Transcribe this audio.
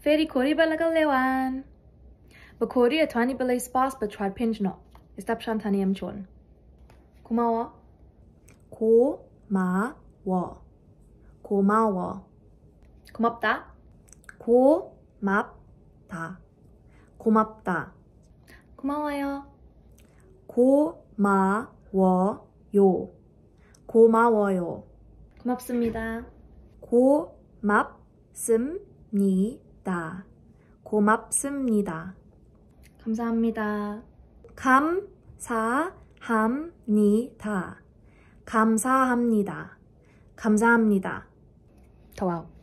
Feri Kori balagalewan. Bakori atwani balay spas but try pinch no. Istap shantani amchon. 고마워. 고마워. 고마워. 고맙다. 고맙다. 고맙다. 고마워요. 고마워요. 고마워요. 고맙습니다. 고맙습니다. 고맙습니다. 감사합니다. 감사합니다. 감사합니다. 감사합니다. 더와우.